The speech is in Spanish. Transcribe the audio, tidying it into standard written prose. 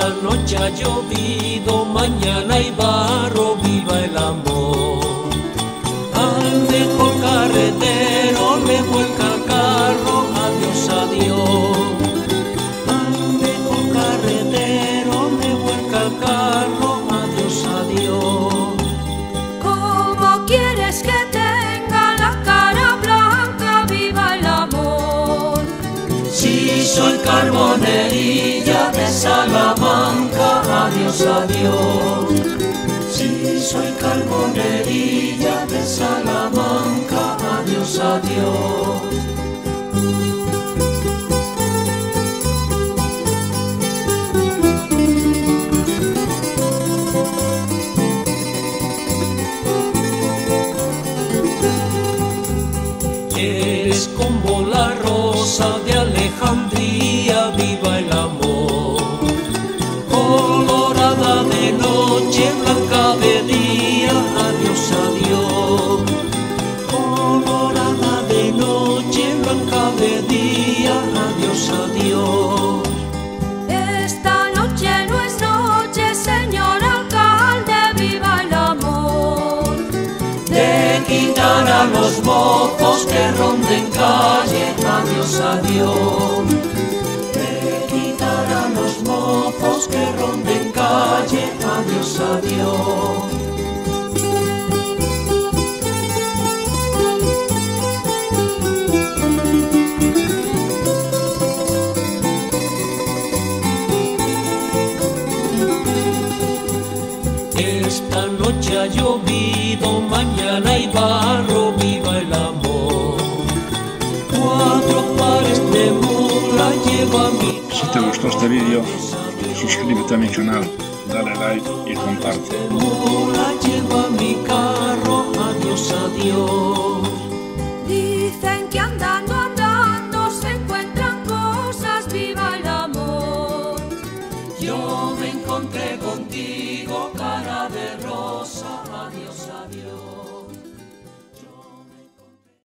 Esta noche ha llovido, mañana hay barro, viva el amor. Al mejor carretero le vuelca el carro, adiós, adiós. Al mejor carretero le vuelca el carro, adiós, adiós. ¿Cómo quieres que tenga la cara blanca, viva el amor? Si soy carbonerilla de Salamanca, adiós, adiós. Si soy carbonerilla de Salamanca, adiós, adiós. Eres como la rosa de Alejandría, viva el amor. Colorada de noche, blanca de día, adiós, adiós. Colorada de noche, blanca de día, adiós, adiós. Esta noche no es noche, señor alcalde, viva el amor. De quitar a los mozos que ronden calle, adiós, adiós. De quitar a los mozos que ronden calle, adiós, adiós. Esta noche ha llovido, mañana hay barro, viva el amor. 4 pares de mula lleva mi... Si te gustó este vídeo, suscríbete a mi canal, dale like y comparte. Mula lleva mi carro, adiós, adiós.